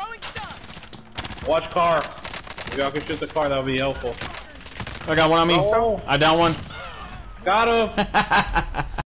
Watch car. If y'all can shoot the car, that would be helpful. I got one on me. Oh. I down one. Got him.